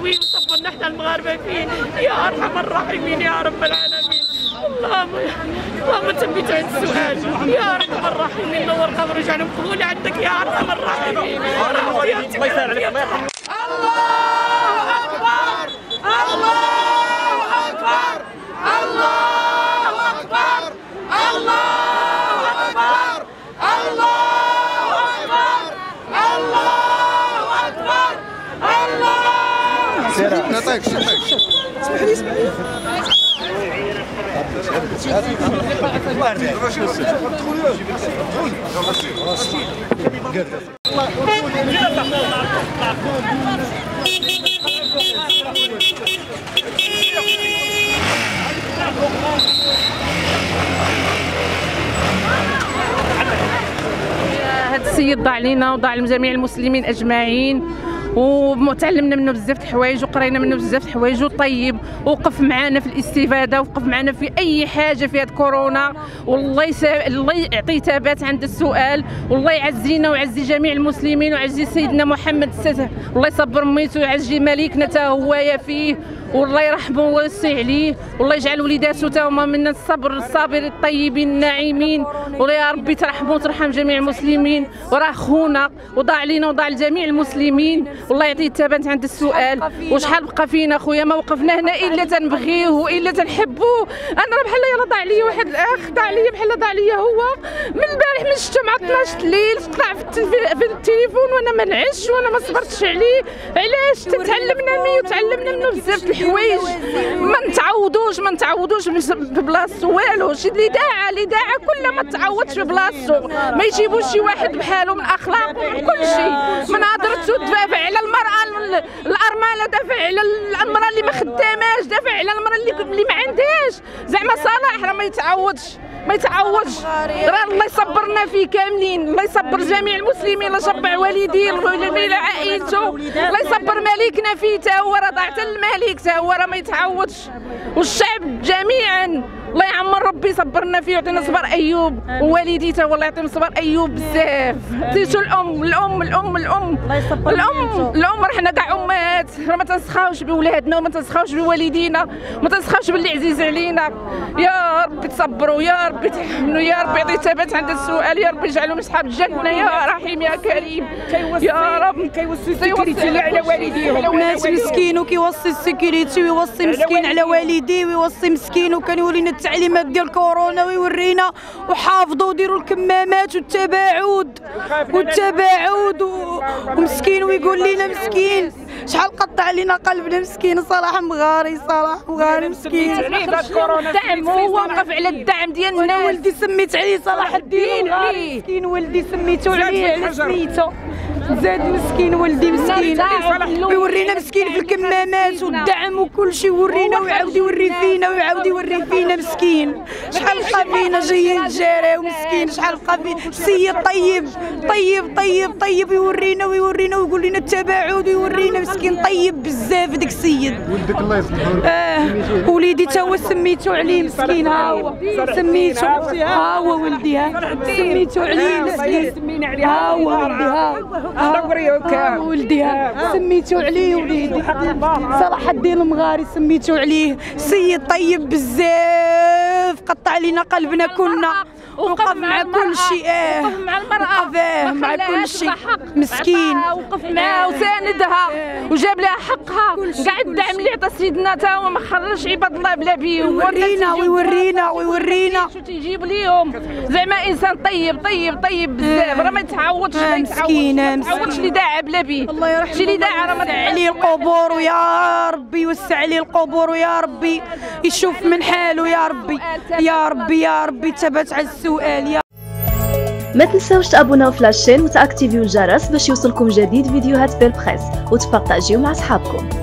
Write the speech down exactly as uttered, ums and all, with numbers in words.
ويحتويه ويصبرنا حنا المغاربه فيه يا ارحم الراحمين يا رب العالمين. اللهم اللهم ثبت عند السؤال يا ارحم الراحمين، نور قبر وجعلهم قبول عندك يا ارحم الراحمين. الله يسهل عليك. الله اكبر الله اكبر الله اكبر الله اكبر الله اكبر الله اكبر الله. سير نعطيك نعطيك اسمح لي اسمح لي هذا السيد ضاع علينا وضاع لجميع المسلمين اجمعين، وتعلمنا منه بزاف د الحوايج وقرينا منه بزاف د الحوايج، وطيب وقف معنا في الاستفاده وقف معنا في اي حاجه في هذه كورونا، والله يسا... الله يعطيه ثبات عند السؤال، والله يعزينا ويعزي جميع المسلمين ويعزي سيدنا محمد السادس، الله يصبر ميتو ويعزي مليكنا تا هو فيه، والله يرحمه ويوسع عليه، والله يجعل وليداته تا هما من الصبر الصابرين الطيبين الناعمين، والله يا ربي ترحموا وترحم جميع المسلمين، وراه خونا وضاع علينا وضاع لجميع المسلمين، والله يعطيه الثبات عند السؤال. وشحال بقى فينا خويا ما وقفنا هنا الا تنبغيوه والا تنحبوه. انا راه بحال يلاه ضاع عليا واحد الاخ، ضاع عليا بحال ضاع عليا هو من البارح من الشتا مع اثناش الليل، طلع في, في التليفون وانا ما نعش وانا ما صبرتش عليه. علاش؟ تعلمنا منه وتعلمنا منه بزاف د الحوايج ما نتعوضوش ما نتعوضوش في بلاصتو والو. شي اللي داعه اللي داعه كلها ما تعوضش في بلاصتو، ما يجيبوش شي واحد بحاله من اخلاقه من كل شيء، من هضرته دافع على المراه الارمله، دافع على المراه اللي ما خداماش، دافع على المراه اللي اللي ما عندهاش. زعما صلاح راه ما يتعوضش ما يتعوضش، راه الله يصبرنا فيه كاملين، الله يصبر جميع المسلمين، الله يشبع والديه ولا عائلته، الله يصبر مليكنا فيه تا هو راه ضاع حتى الملك تا هو راه ما يتعوضش، والشعب جميعا الله يعمر ربي يصبرنا فيه ويعطينا صبر ايوب ووالديته، والله يعطيهم صبر ايوب بزاف. تيسو الام الام الام الام الام الام راه حنا كاع امهات، راه ما تنسخاوش بولادنا وما تنسخاوش بوالدينا وما تنسخاوش باللي عزيز علينا. يا ربي تصبروا يا ربي تحملوا يا ربي يعطي ثبات عند السؤال، يا ربي يجعلهم اصحاب الجنه يا رحيم يا كريم يا رب. كيوصي السيكوريتي على والديهم، ناس مسكين وكيوصي السيكوريتي ويوصي مسكين على والديه ويوصي مسكين، وكان يورينا التعليمات ديال كورونا ويورينا وحافظوا ديروا الكمامات والتباعد والتباعد ومسكين ويقول لنا مسكين شحال قطع علينا قلبنا مسكين. صلاح مغاري صلاح مغاري مسكين. الدعم هو وقف على الدعم ديال الناس. انا ولدي سميت عليه صلاح الدين مغاري مسكين، ولدي سميتو عليه على سميتو زاد مسكين ولدي مسكين، ويورينا مسكين في الكمامات والدعم وكل شيء، يورينا ويعاود يوري فينا ويعاود يوري فينا مسكين. شحال بقى فينا جايين نجاريو مسكين، شحال بقى فينا سيد طيب طيب طيب طيب يورينا ويورينا ويقول لنا التباعد ويورينا مسكين طيب بزاف داك السيد. ولدك الله يصلحو اه وليدي تا هو سميتو عليه مسكين، ها هو سميتو ها هو ولدي ها سميتو عليه مسكين، ها هو ولدي ها ها ولدي ها سميتو عليه وليدي صلاح الدين المغاري سميتو عليه. سيد طيب بزاف قطع علينا قلبنا كلنا، وقف مع كل شيء اه وقف مع المرأة وقف مع كل شيء مسكين، وقف معاها وساندها وجاب لها حقها. كاع الدعم اللي عطى سيدنا تا هو ما خرجش عباد الله بلا بيه، ويورينا ويورينا ويورينا شو تيجيب ليهم. زعما انسان طيب طيب طيب بزاف، راه ما يتعوضش ما مسكينه يتعوضش اللي داع بلا بيه. الله يرحمه شي اللي داع راه ما يوسع عليه القبور ويا ربي يوسع عليه القبور ويا ربي يشوف من حاله يا ربي يا ربي يا ربي ثبت على السؤال. يا ما تنساوش تابوناو في لاشين وتاكتيفيو الجرس باش يوصلكم جديد فيديوهات بالبريس وتبارطاجيو مع صحابكم.